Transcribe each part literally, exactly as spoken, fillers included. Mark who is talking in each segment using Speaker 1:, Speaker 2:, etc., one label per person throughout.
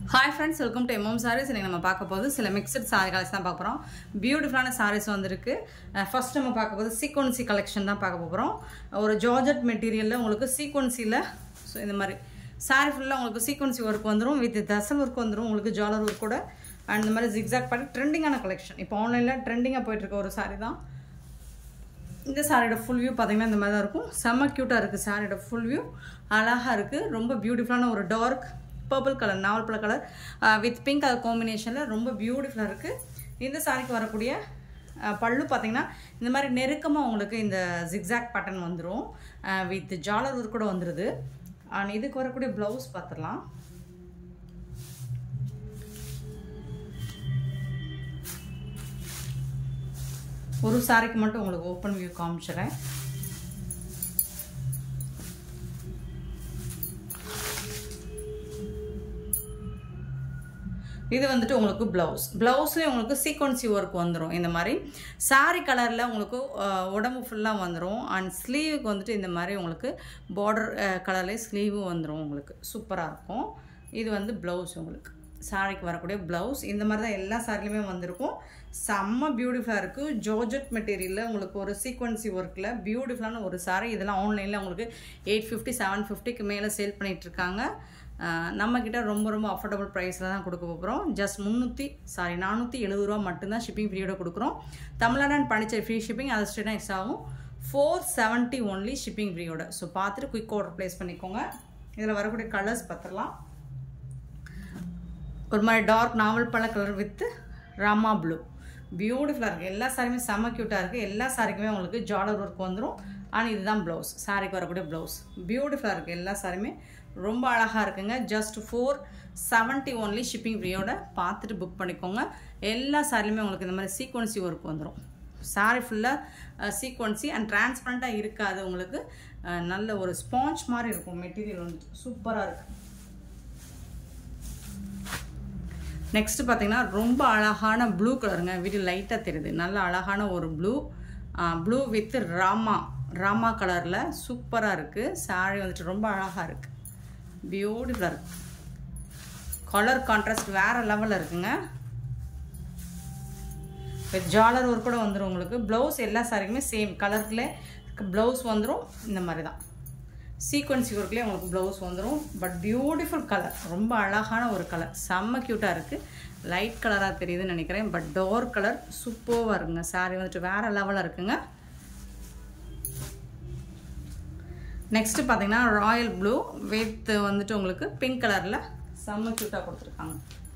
Speaker 1: Hi friends, welcome to M M Sarees. இன்னைக்கு நம்ம பார்க்க போறது சில mixed saree collections தான் பார்க்க போறோம். பியூட்டிஃபுல்லான sarees வந்திருக்கு. ஃபர்ஸ்ட் நம்ம பார்க்க போறது sequence collection தான் பார்க்க போறோம். ஒரு georgette மெட்டீரியல்ல உங்களுக்கு sequenceல சோ இந்த மாதிரி saree ஃபுல்லா உங்களுக்கு sequence work வந்துரும் with tassel work வந்துரும் உங்களுக்கு ஜாலர் work கூட and இந்த மாதிரி zigzag பண்ணி ட்ரெண்டிங்கான collection. இப்போ ஆன்லைன்ல ட்ரெண்டிங்கா போயிட்டு இருக்க ஒரு saree தான். இந்த சாரியோட full view பாத்தீங்கன்னா இந்த மாதிரி தான் இருக்கும். செம்ம கியூட்டா இருக்கு சாரியோட full view. அழகா இருக்கு. ரொம்ப பியூட்டிஃபுல்லான ஒரு dark purple color naval purple color uh, with pink color combination la romba beautiful ah irukku indha saree ku varakudiya pallu pathina indha mari nerukama ungalku indha zigzag pattern vandrum uh, with jollar work kuda vandrudhu and idukku varakudiya blouse pathiralam oru saree ku mattum ungalku open view kaamichiren இது வந்துட்டு உங்களுக்கு blouse blouseல உங்களுக்கு sequence work வந்துரும் இந்த மாதிரி saree கலர்ல உங்களுக்கு உடம்பு ஃபுல்லா வந்துரும் and sleeve க்கு வந்துட்டு இந்த மாதிரி உங்களுக்கு border கலர்ல sleeve வந்துரும் உங்களுக்கு சூப்பரா இருக்கும் இது வந்து blouse உங்களுக்கு சாரிக்கு வரக்கூடிய blouse இந்த மாதிரி தான் எல்லா சாரிலயுமே வந்திருக்கும் செம்ம பியூட்டிஃபுல்லா இருக்கு georgette மெட்டீரியல்ல உங்களுக்கு ஒரு sequence workல பியூட்டிஃபுல்லான ஒரு saree இதெல்லாம் ஆன்லைன்ல உங்களுக்கு eight fifty seven fifty க்கு மேல சேல் பண்ணிட்டு இருக்காங்க நம்ம கிட்ட ரொம்ப ரொம்ப அஃபோர்டபிள் பிரைஸ்ல தான் கொடுக்க போறோம் ஜஸ்ட் முந்நூறு சாரி நானூற்று எழுபது ரூபாய் மட்டும் தான் ஷிப்பிங் ஃப்ரீயோட கொடுக்குறோம் Tamil Nadu and Pondicherry free shipping அது ஸ்ட்ரெயிட்டா எக்ஸ் ஆகும் four seventy only ஷிப்பிங் ஃப்ரீயோட சோ பார்த்துட்டு குயிக் ஆர்டர் பிளேஸ் பண்ணிக்கோங்க இதல வரக்கூடிய கலர்ஸ் பார்த்தறலாம் ஒரு மாதிரி டார்க் நாவல் பழ கலர் வித் ராமா ப்ளூ பியூட்டிஃபுல்லா இருக்கு எல்லா சாரியுமே செம கியூட்டா இருக்கு எல்லா சாரிக்குமே உங்களுக்கு ஜாலர் வர்க் வந்துரும் and இதுதான் blouse சாரிக்கு வரக்கூடிய blouse பியூட்டிஃபுல்லா இருக்கு எல்லா சாரியுமே ரொம்ப அழகா இருக்குங்க just four seventy only shipping ஃப்ரீயோட பார்த்துட்டு புக் பண்ணிக்கோங்க எல்லா சாரியுமே உங்களுக்கு இந்த மாதிரி சீக்வென்சி work வந்துரும் saree ஃபுல்லா சீக்வென்சி and transparent-ஆ இருக்காது உங்களுக்கு நல்ல ஒரு ஸ்பாஞ்ச் மாதிரி இருக்கும் மெட்டீரியல் வந்து சூப்பரா இருக்கு நெக்ஸ்ட் பாத்தீங்கன்னா ரொம்ப அழகான ப்ளூ கலருங்க வீடியோ லைட்டா தெரியுது நல்ல அழகான ஒரு blue blue with Rama Rama கலர்ல சூப்பரா இருக்கு saree வந்துட்டு ரொம்ப அழகா இருக்கு பியூட்டிஃபுல்லா இருக்கு கலர் கான்ட்ராஸ்ட் வேற லெவல்ல இருக்குங்க வித் ஜாலர் ஒர்க் கூட வந்துரும் உங்களுக்கு blouse எல்லா சாரிக்குமே சேம் கலர்ல blouse வந்துரும் இந்த மாதிரி தான் சீக்வென்சி ஒர்க்லயே உங்களுக்கு blouse வந்துரும் பட் பியூட்டிஃபுல் கலர் ரொம்ப அழகான ஒரு கலர் செம்ம கியூட்டா இருக்கு லைட் கலரா தெரியுதுன்னு நினைக்கிறேன் பட் டார்க் கலர் சூப்பரா இருக்குங்க saree வந்துட்டு வேற லெவல்ல இருக்குங்க நெக்ஸ்ட் பாத்தீங்கன்னா ராயல் ப்ளூ வித் வந்துட்டு உங்களுக்கு பிங்க் கலர்ல செம்ம கியூட்டா கொடுத்திருக்காங்க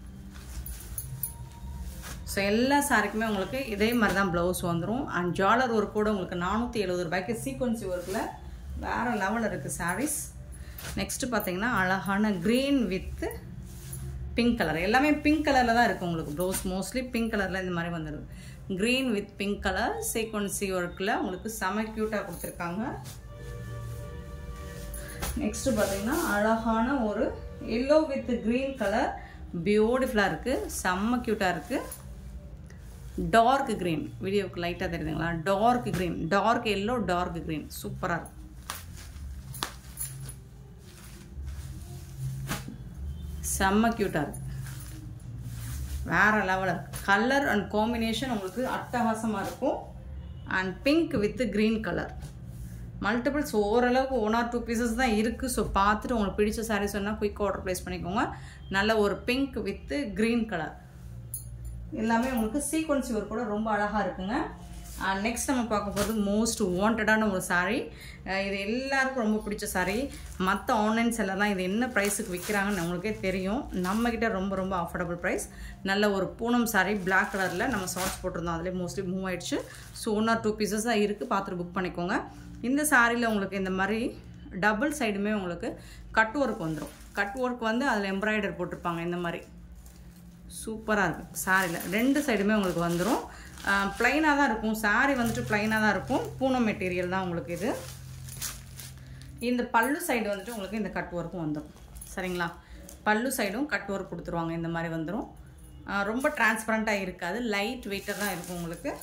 Speaker 1: சோ எல்லா சாரிக்குமே உங்களுக்கு இதே மாதிரி தான் blouse வந்துரும் and ஜாலர் ஒர்க் கூட உங்களுக்கு நானூற்று எழுபது ரூபாய்க்கு சீக்வென்சி ஒர்க்ல வேற லெவல்ல இருக்கு sarees நெக்ஸ்ட் பாத்தீங்கன்னா அழகான green with pink கலர் எல்லாமே pink கலர்ல தான் இருக்கு உங்களுக்கு blouse mostly pink கலர்ல இந்த மாதிரி வந்துருது green with pink கலர் சீக்வென்சி ஒர்க்ல உங்களுக்கு செம கியூட்டா கொடுத்திருக்காங்க நெக்ஸ்ட் பாத்தீங்கன்னா அழகான ஒரு yellow with green color பியூட்டிஃபுல்லா இருக்கு செம்ம கியூட்டா இருக்கு டார்க் green வீடியோக்கு லைட்டா தெரியுதுங்களா dark green dark yellow dark green சூப்பரா இருக்கு செம்ம கியூட்டா இருக்கு வேற லெவல்ல கலர் அண்ட் காம்பினேஷன் உங்களுக்கு அட்டகாசமா இருக்கும் and pink with green color multiples ஓரளவுக்கு ஒன் ஆர் டூ பீசஸ் தான் இருக்கு ஸோ பார்த்துட்டு உங்களுக்கு பிடிச்ச சாரீ சொன்னால் குயிக் ஆர்டர் பிளேஸ் பண்ணிக்கோங்க நல்ல ஒரு பிங்க் வித் கிரீன் கலர் எல்லாமே உங்களுக்கு சீக்வென்சி ஒர்க் கூட ரொம்ப அழகா இருக்குங்க நெக்ஸ்ட் நம்ம பார்க்க போகிறது மோஸ்ட் வாண்டடான ஒரு சாரீ இது எல்லாருக்கும் ரொம்ப பிடிச்ச சாரீ மற்ற ஆன்லைன் செல்லலாம் இது என்ன ப்ரைஸுக்கு விற்கிறாங்கன்னு உங்களுக்கே தெரியும் நம்மக்கிட்ட ரொம்ப ரொம்ப அஃபோர்டபுள் ப்ரைஸ் நல்ல ஒரு பூனம் சாரீ பிளாக் கலரில் நம்ம ஷார்ட்ஸ் போட்டிருந்தோம் அதிலே மோஸ்ட்லி மூவ் ஆயிடுச்சு so one or two pieces தான் இருக்குது பார்த்துட்டு புக் பண்ணிக்கோங்க இந்த சாரியில் உங்களுக்கு இந்த மாதிரி டபுள் சைடுமே உங்களுக்கு கட் ஒர்க் வந்துடும் கட் ஒர்க் வந்து அதில் எம்ப்ராய்டர் போட்டிருப்பாங்க இந்த மாதிரி சூப்பராக இருக்கும் சாரியில் ரெண்டு சைடுமே உங்களுக்கு வந்துடும் பிளைனாக தான் இருக்கும் சாரி வந்துட்டு பிளைனாக தான் இருக்கும் பூனம் மெட்டீரியல் தான் உங்களுக்கு இது இந்த பல்லு சைடு வந்துட்டு உங்களுக்கு இந்த கட் ஒர்க்கும் வந்துடும் சரிங்களா பல்லு சைடும் கட் ஒர்க் கொடுத்துருவாங்க இந்த மாதிரி வந்துடும் ரொம்ப டிரான்ஸ்பரண்ட்டாக இருக்காது லைட் வெயிட்டாக தான் இருக்கும் உங்களுக்கு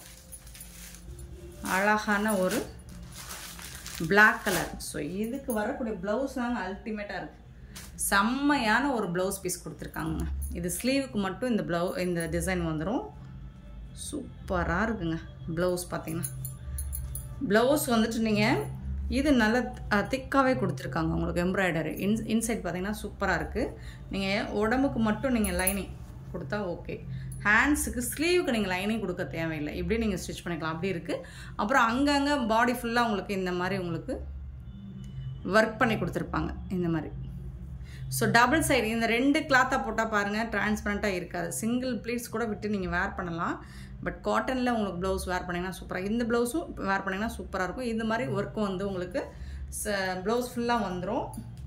Speaker 1: அழகான ஒரு black color. So இதுக்கு வரக்கூடிய blouse தாங்க அல்டிமேட்டா இருக்கு. செம்மையான ஒரு ப்ளவுஸ் பீஸ் கொடுத்துருக்காங்க. இது ஸ்லீவுக்கு மட்டும் இந்த ப்ளவு இந்த டிசைன் வந்துடும். சூப்பராக இருக்குங்க. ப்ளவுஸ் பார்த்தீங்கன்னா ப்ளவுஸ் வந்துட்டு நீங்கள் இது நல்லா திக்காகவே கொடுத்துருக்காங்க உங்களுக்கு. எம்ப்ராய்டரி இன் இன்சைட் பார்த்தீங்கன்னா சூப்பராக இருக்குது. நீங்கள் உடம்புக்கு மட்டும் நீங்கள் லைனிங் கொடுத்தா ஓகே. ஹேண்ட்ஸுக்கு ஸ்லீவுக்கு நீங்கள் லைனிங் கொடுக்க தேவையில்லை. இப்படி நீங்கள் ஸ்டிச் பண்ணிக்கலாம். அப்படி இருக்குது. அப்புறம் அங்கங்கே பாடி ஃபுல்லாக உங்களுக்கு இந்த மாதிரி உங்களுக்கு ஒர்க் பண்ணி கொடுத்துருப்பாங்க இந்த மாதிரி. ஸோ டபுள் சைடு இந்த ரெண்டு கிளாத்தாக போட்டால் பாருங்கள் டிரான்ஸ்பரண்ட்டாக இருக்காது. சிங்கிள் ப்ளீட்ஸ் கூட விட்டு நீங்கள் வேர் பண்ணலாம். பட் காட்டனில் உங்களுக்கு ப்ளவுஸ் வேர் பண்ணிங்கன்னா சூப்பராக, இந்த ப்ளவுஸும் வேர் பண்ணிங்கன்னா சூப்பராக இருக்கும். இந்த மாதிரி ஒர்க்கும் வந்து உங்களுக்கு ச ப்ளவுஸ் ஃபுல்லாக வந்துடும்.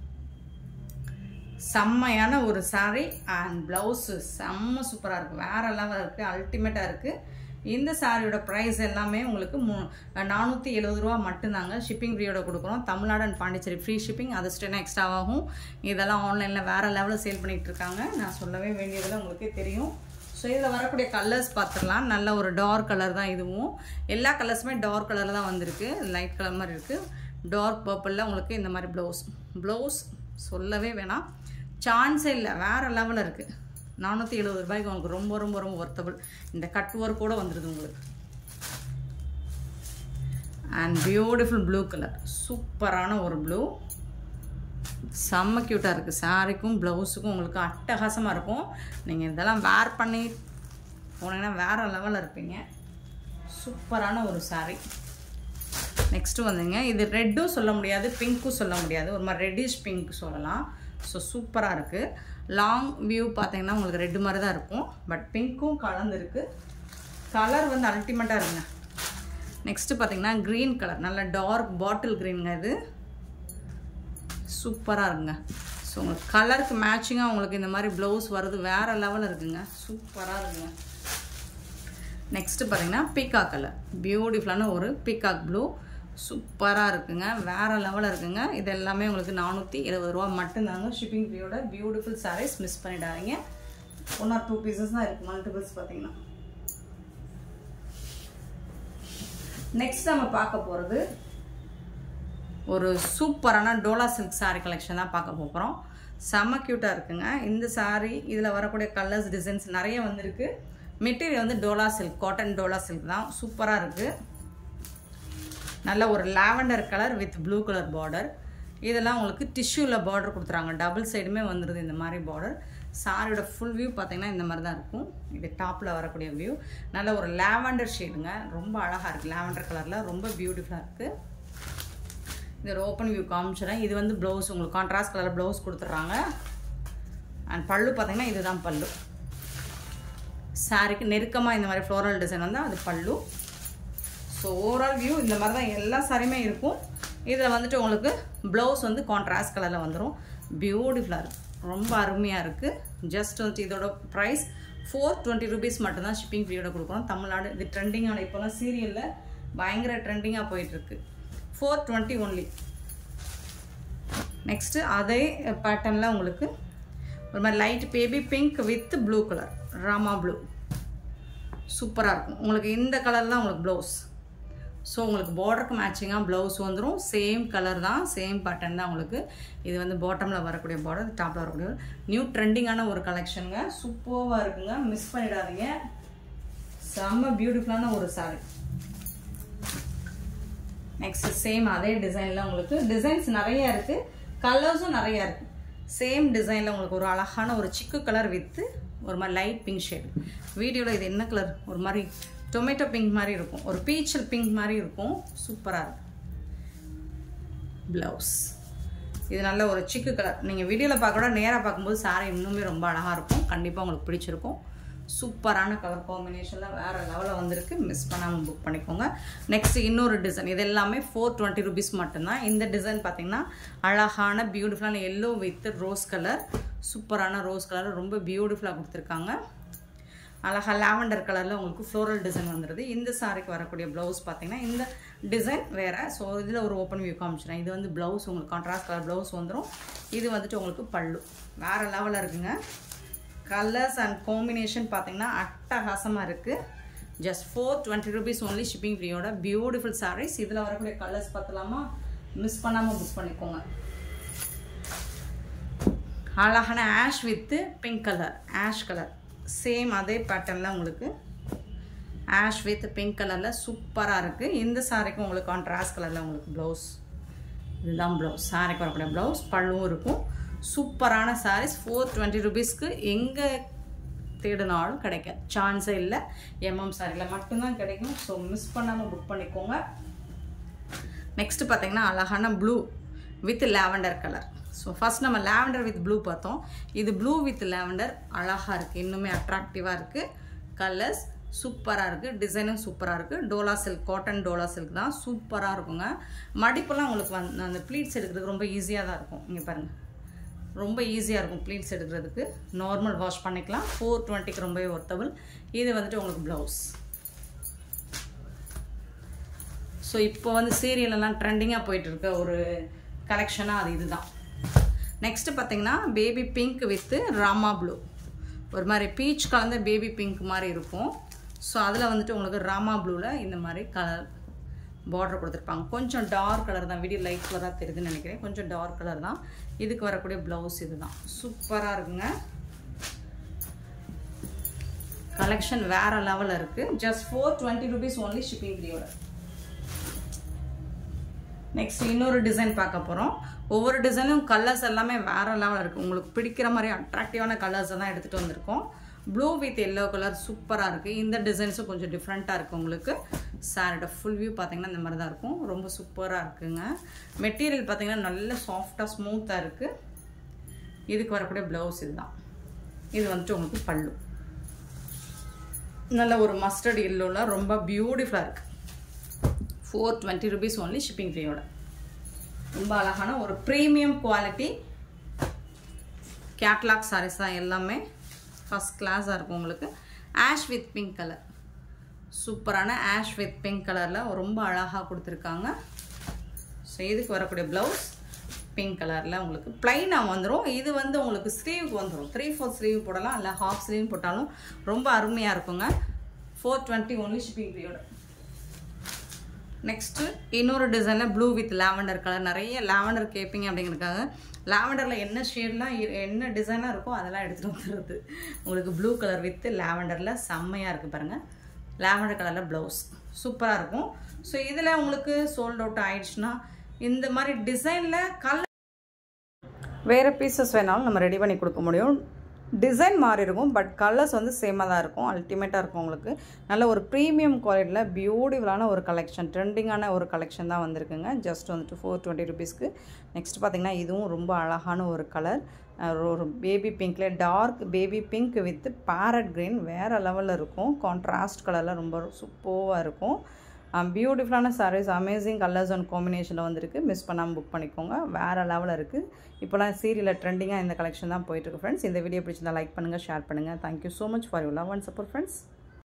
Speaker 1: செம்மையான ஒரு சாரீ அண்ட் ப்ளவுஸு செம்ம சூப்பராக இருக்குது. வேறு லெவல் இருக்குது. அல்டிமேட்டாக இருக்குது. இந்த சாரியோட ப்ரைஸ் எல்லாமே உங்களுக்கு மூ நானூற்றி எழுபது ரூபா மட்டும்தாங்க. ஷிப்பிங் ஃப்ரீயோட கொடுக்குறோம். Tamil Nadu and Pondicherry free shipping. அது ஸ்டென்னா எக்ஸ்ட்ராவாகும். இதெல்லாம் ஆன்லைனில் வேறு லெவலில் சேல் பண்ணிகிட்ருக்காங்க. நான் சொல்லவே வேண்டியதில் உங்களுக்கே தெரியும். ஸோ இதில் வரக்கூடிய கலர்ஸ் பார்த்துடலாம். நல்ல ஒரு டார்க் கலர் தான் இதுவும். எல்லா கலர்ஸுமே டார்க் கலரில் தான் வந்திருக்கு. லைட் கலர் மாதிரி இருக்குது. டார்க் பர்பிளில் உங்களுக்கு இந்த மாதிரி ப்ளவுஸ் ப்ளவுஸ் சொல்லவே வேணாம், சான்ஸே இல்லை. வேறு லெவலில் இருக்குது. நானூற்றி எழுபது ரூபாய்க்கு உங்களுக்கு ரொம்ப ரொம்ப ரொம்ப ஒர்த்தபிள். இந்த கட் ஒர்க் கூட வந்துடுது உங்களுக்கு. அண்ட் பியூட்டிஃபுல் ப்ளூ கலர், சூப்பரான ஒரு ப்ளூ, செம்ம க்யூட்டாக இருக்குது. சாரிக்கும் ப்ளவுஸுக்கும் உங்களுக்கு அட்டகாசமாக இருக்கும். நீங்கள் இதெல்லாம் வேர் பண்ணி போனீங்கன்னா வேறு லெவலில் இருப்பீங்க. சூப்பரான ஒரு சாரீ. நெக்ஸ்ட்டு வந்துங்க, இது ரெட்டும் சொல்ல முடியாது, பிங்க்கும் சொல்ல முடியாது, ஒரு மாதிரி ரெட்டிஷ் பிங்க் சொல்லலாம். ஸோ சூப்பராக இருக்குது. லாங் வியூ பார்த்தீங்கன்னா உங்களுக்கு ரெட்டு மாதிரி தான் இருக்கும். பட் பிங்க்கும் கலந்துருக்கு. கலர் வந்து அல்டிமேட்டாக இருக்குங்க. நெக்ஸ்ட்டு பார்த்தீங்கன்னா க்ரீன் கலர், நல்ல டார்க் பாட்டில் க்ரீனுங்க. இது சூப்பராக இருக்குங்க. ஸோ உங்களுக்கு கலருக்கு மேட்சிங்காக உங்களுக்கு இந்த மாதிரி ப்ளவுஸ் வருது. வேறு லெவலில் இருக்குங்க. சூப்பராக இருக்குங்க. நெக்ஸ்ட்டு பார்த்தீங்கன்னா பீகாக் கலர், பியூட்டிஃபுல்லான ஒரு பீகாக் ப்ளூ, சூப்பராக இருக்குங்க. வேறு லெவலில் இருக்குங்க. இது எல்லாமே உங்களுக்கு நானூற்றி எழுபது ரூபா மட்டும்தாங்க ஷிப்பிங் ஃப்ரீயோட. பியூட்டிஃபுல் சாரீஸ், மிஸ் பண்ணிடாதீங்க. ஒன் ஆர் டூ பீசஸ் தான் இருக்குது. மல்டிபிள்ஸ் பார்த்தீங்கன்னா. நெக்ஸ்ட் நம்ம பார்க்க போகிறது ஒரு சூப்பரான டோலா சில்க் சாரீ கலெக்ஷன் தான் பார்க்க போகிறோம். செம்ம க்யூட்டாக இருக்குங்க இந்த சாரீ. இதில் வரக்கூடிய கலர்ஸ் டிசைன்ஸ் நிறைய வந்திருக்கு. மெட்டீரியல் வந்து Dola silk, cotton Dola silk தான். சூப்பராக இருக்குது. நல்ல ஒரு lavender colour with blue colour border. இதெல்லாம் உங்களுக்கு டிஷ்யூவில் பார்டர் கொடுத்துறாங்க. டபுள் சைடுமே வந்துடுது இந்த மாதிரி பார்டர். சாரியோட ஃபுல் வியூ பார்த்தீங்கன்னா இந்த மாதிரி தான் இருக்கும். இது டாப்பில் வரக்கூடிய வியூ. நல்ல ஒரு லாவெண்டர் ஷேடுங்க. ரொம்ப அழகாக இருக்குது. லாவெண்டர் கலரில் ரொம்ப பியூட்டிஃபுல்லாக இருக்குது. இது ஒரு ஓப்பன் வியூ காமிச்சிடறேன். இது வந்து ப்ளவுஸ் உங்களுக்கு கான்ட்ராஸ்ட் கலர் ப்ளவுஸ் கொடுத்துட்றாங்க. அண்ட் பல்லு பார்த்தீங்கன்னா இதுதான் பல்லு. சாரிக்கு நெருக்கமாக இந்த மாதிரி ஃப்ளோரல் டிசைன் வந்து அது பல்லு. ஸோ ஓவரால் வியூ இந்த மாதிரி தான் எல்லா சாரியுமே இருக்கும். இதில் வந்துட்டு உங்களுக்கு ப்ளவுஸ் வந்து கான்ட்ராஸ்ட் கலரில் வந்துடும். பியூட்டிஃபுல்லாக இருக்குது. ரொம்ப அருமையாக இருக்குது. ஜஸ்ட் வந்துட்டு இதோட ப்ரைஸ் ஃபோர் டுவெண்ட்டி ருபீஸ் மட்டும்தான் ஷிப்பிங் ஃப்ரீயோட கொடுக்குறோம். தமிழ்நாடு இது ட்ரெண்டிங்கான இப்போலாம் சீரியலில் பயங்கர ட்ரெண்டிங்காக போயிட்டுருக்கு. Four twenty only. நெக்ஸ்ட்டு அதே பேட்டர்னில் உங்களுக்கு ஒரு மாதிரி light baby pink with blue colour, Rama blue, சூப்பராக இருக்கும். உங்களுக்கு இந்த கலர் தான் உங்களுக்கு ப்ளவுஸ். ஸோ உங்களுக்கு பார்டருக்கு மேட்சிங்காக ப்ளவுஸ் வந்துடும். சேம் கலர் தான், சேம் பேட்டர்ன் தான் உங்களுக்கு. இது வந்து பாட்டமில் வரக்கூடிய பார்டர், டாப்பில் வரக்கூடிய நியூ ட்ரெண்டிங்கான ஒரு கலெக்ஷனுங்க. சூப்பராக இருக்குங்க. மிஸ் பண்ணிடாதீங்க. செம்ம பியூட்டிஃபுல்லான ஒரு சாரி. நெக்ஸ்ட் சேம் அதே டிசைனில் உங்களுக்கு டிசைன்ஸ் நிறைய இருக்குது, கலர்ஸும் நிறையா இருக்குது. சேம் டிசைனில் உங்களுக்கு ஒரு அழகான ஒரு சிக்கு கலர் வித்து ஒரு மாதிரி லைட் பிங்க் ஷேடு. வீடியோவில் இது என்ன கலர், ஒரு மாதிரி டொமேட்டோ பிங்க் மாதிரி இருக்கும், ஒரு பீச்சல் பிங்க் மாதிரி இருக்கும். சூப்பராக இருக்கும். ப்ளவுஸ் இது நல்ல ஒரு சிக்கு கலர். நீங்கள் வீடியோவில் பார்க்க கூட நேராக பார்க்கும்போது சாரி இன்னுமே ரொம்ப அழகாக இருக்கும். கண்டிப்பாக உங்களுக்கு பிடிச்சிருக்கும். சூப்பரான கலர் காம்பினேஷனில் வேறு லெவலில் வந்திருக்கு. மிஸ் பண்ணாமல் புக் பண்ணிக்கோங்க. நெக்ஸ்ட் இன்னொரு டிசைன். இது எல்லாமே ஃபோர் டுவெண்ட்டி ருபீஸ் மட்டும்தான். இந்த டிசைன் பார்த்தீங்கன்னா அழகான பியூட்டிஃபுல்லான எல்லோ வித் ரோஸ் கலர், சூப்பரான ரோஸ் கலர், ரொம்ப பியூட்டிஃபுல்லாக கொடுத்துருக்காங்க. அழகாக லாவெண்டர் கலரில் உங்களுக்கு ஃப்ளோரல் டிசைன் வந்துடுது. இந்த சாரிக்கு வரக்கூடிய ப்ளவுஸ் பார்த்தீங்கன்னா இந்த டிசைன் வேறு. ஸோ இதில் ஒரு ஓப்பன் வியூ காமிச்சிடறேன். இது வந்து ப்ளவுஸ் உங்களுக்கு கான்ட்ராஸ்ட் கலர் ப்ளவுஸ் வந்துடும். இது வந்துட்டு உங்களுக்கு பல்லு. வேறு லெவலில் இருக்குங்க. கலர்ஸ் அண்ட் காம்பினேஷன் பார்த்தீங்கன்னா அட்டகாசமாக இருக்குது. Just four twenty rupees only shipping ஃப்ரீயோட பியூட்டிஃபுல் சாரீஸ். இதில் வரக்கூடிய கலர்ஸ் பார்த்தலாமா? மிஸ் பண்ணாமல் புக் பண்ணிக்கோங்க. அழகான ash with pink colour, ash colour same அதே பேட்டர்னில் உங்களுக்கு ஆஷ் வித் பிங்க் கலரில் சூப்பராக இருக்குது. இந்த சாரிக்கும் உங்களுக்கு கான்ட்ராஸ்ட் கலரில் உங்களுக்கு ப்ளவுஸ், இதுதான் ப்ளவுஸ். சாரிக்கு வரக்கூடிய ப்ளவுஸ், பல்லும் இருக்கும். சூப்பரான சாரீஸ். ஃபோர் டுவெண்ட்டி ருபீஸ்க்கு எங்கே தேடினாலும் கிடைக்கும், சான்ஸே இல்லை. எம்எம் சாரியில் மட்டும்தான் கிடைக்கும். ஸோ மிஸ் பண்ணாமல் புக் பண்ணிக்கோங்க. நெக்ஸ்ட்டு பார்த்தீங்கன்னா அழகான blue with lavender colour. So first நம்ம லாவெண்டர் வித் ப்ளூ பார்த்தோம். இது ப்ளூ வித் லாவெண்டர் அழகாக இருக்குது, இன்னுமே அட்ராக்டிவாக இருக்குது. கலர்ஸ் சூப்பராக இருக்குது, டிசைனும் சூப்பராக இருக்குது. Dola silk, cotton Dola silk தான், சூப்பராக இருக்குங்க. மடிப்பெல்லாம் உங்களுக்கு வந்து அந்த ப்ளீட்ஸ் எடுக்கிறதுக்கு ரொம்ப ஈஸியாக தான் இருக்கும். இங்கே பாருங்கள், ரொம்ப ஈஸியாக இருக்கும் ப்ளீட்ஸ் எடுக்கிறதுக்கு. நார்மல் வாஷ் பண்ணிக்கலாம். ஃபோர் டுவெண்ட்டிக்கு ரொம்பவே ஒர்த்தபிள். இது வந்துட்டு உங்களுக்கு ப்ளவுஸ். ஸோ இப்போ வந்து சீரியலெல்லாம் ட்ரெண்டிங்காக போயிட்டுருக்க ஒரு கலெக்ஷனாக அது இதுதான். நெக்ஸ்ட்டு பார்த்தீங்கன்னா baby pink with Rama blue, ஒரு மாதிரி பீச் கலந்த பேபி பிங்க் மாதிரி இருக்கும். ஸோ அதில் வந்துட்டு உங்களுக்கு ராமா ப்ளூவில் இந்த மாதிரி கலர் பார்டர் கொடுத்துருப்பாங்க. கொஞ்சம் டார்க் கலர் தான், வீடியோ லைட் கலராக தெரியுதுன்னு நினைக்கிறேன். கொஞ்சம் டார்க் கலர் தான். இதுக்கு வரக்கூடிய ப்ளவுஸ் இது தான். சூப்பராக இருக்குங்க. கலெக்ஷன் வேறு லெவலில் இருக்குது. Just four twenty rupees only shipping ஃப்ரீயோட. நெக்ஸ்ட் இன்னொரு டிசைன் பார்க்க போகிறோம். ஒவ்வொரு டிசைனும் கலர்ஸ் எல்லாமே வேறு லெவலில் இருக்குது. உங்களுக்கு பிடிக்கிற மாதிரி அட்ராக்டிவான கலர்ஸை தான் எடுத்துகிட்டு வந்திருக்கோம். ப்ளூ வித் எல்லோ கலர் சூப்பராக இருக்குது. இந்த டிசைன்ஸும் கொஞ்சம் டிஃப்ரெண்ட்டாக இருக்குது. உங்களுக்கு சாரியோட ஃபுல் வியூ பார்த்தீங்கன்னா இந்த மாதிரி தான் இருக்கும். ரொம்ப சூப்பராக இருக்குங்க. மெட்டீரியல் பார்த்தீங்கன்னா நல்ல சாஃப்டாக ஸ்மூத்தாக இருக்குது. இதுக்கு வரக்கூடிய ப்ளவுஸ் இது தான். இது வந்துட்டு உங்களுக்கு பல்லு, நல்ல ஒரு மஸ்டர்ட் எல்லோவில் ரொம்ப பியூட்டிஃபுல்லாக இருக்குது. Four twenty rupees only shipping ஃப்ரீயோட. ரொம்ப அழகான ஒரு ப்ரீமியம் குவாலிட்டி கேட்லாக் சாரீஸ் தான் எல்லாமே. ஃபஸ்ட் கிளாஸாக இருக்கும் உங்களுக்கு. ஆஷ் வித் பிங்க் கலர், சூப்பரான ஆஷ் வித் பிங்க் கலரில் ரொம்ப அழகாக கொடுத்துருக்காங்க. ஸோ இதுக்கு வரக்கூடிய ப்ளவுஸ் பிங்க் கலரில் உங்களுக்கு ப்ளைனாக வந்துடும். இது வந்து உங்களுக்கு ஸ்லீவுக்கு வந்துடும். த்ரீ ஃபோர் ஸ்லீவ் போடலாம், இல்லை ஹாஃப் ஸ்லீவ் போட்டாலும் ரொம்ப அருமையாக இருக்குங்க. ஃபோர் டுவெண்ட்டி ஒன்லி ஷிப்பிங் ஃப்ரீயோட. நெக்ஸ்ட்டு இன்னொரு டிசைனில் ப்ளூ வித் லாவெண்டர் கலர். நிறைய லாவெண்டர் கேட்பீங்க அப்படிங்கிறதுக்காக லாவெண்டரில் என்ன ஷேட்லாம் என்ன டிசைனாக இருக்கோ அதெல்லாம் எடுத்துகிட்டு வந்துடுறது. உங்களுக்கு ப்ளூ கலர் வித் லாவெண்டரில் செம்மையாக இருக்குது பாருங்கள். லாவெண்டர் கலரில் ப்ளவுஸ் சூப்பராக இருக்கும். ஸோ இதில் உங்களுக்கு சோல்ட் அவுட் ஆயிடுச்சுன்னா இந்த மாதிரி டிசைனில் கலர் வேறு பீசஸ் வேணாலும் நம்ம ரெடி பண்ணி கொடுக்க முடியும். டிசைன் மாறி இருக்கும், பட் கலர்ஸ் வந்து சேமாக தான் இருக்கும். அல்டிமேட்டாக இருக்கும். உங்களுக்கு நல்ல ஒரு ப்ரீமியம் குவாலிட்டியில் பியூட்டிஃபுல்லான ஒரு கலெக்ஷன், ட்ரெண்டிங்கான ஒரு கலெக்ஷன் தான் வந்திருக்குங்க. ஜஸ்ட் வந்துட்டு ஃபோர் டுவெண்ட்டி ருபீஸ்க்கு. நெக்ஸ்ட் பார்த்திங்கன்னா இதுவும் ரொம்ப அழகான ஒரு கலர், ஒரு பேபி பிங்க்கில் dark baby pink with parrot green வேறு லெவலில் இருக்கும். கான்ட்ராஸ்ட் கலரில் ரொம்ப சூப்பராக இருக்கும். பியூட்டிஃபுல்லான சாரீஸ், அமேசிங் கலர்ஸ் அண்ட் காம்பினேஷனில் வந்துருக்கு. மிஸ் பண்ணாமல் புக் பண்ணிக்கோங்க. வேறு லெவலில் இருக்குது. இப்போலாம் சீரியலில் ட்ரெண்டிங்காக இந்த கலெக்ஷன் தான் போயிட்டுருக்கு ஃப்ரெண்ட்ஸ். இந்த வீடியோ பிடிச்சிருந்தா லைக் பண்ணுங்கள், ஷேர் பண்ணுங்கள். Thank you so much for your love and support friends.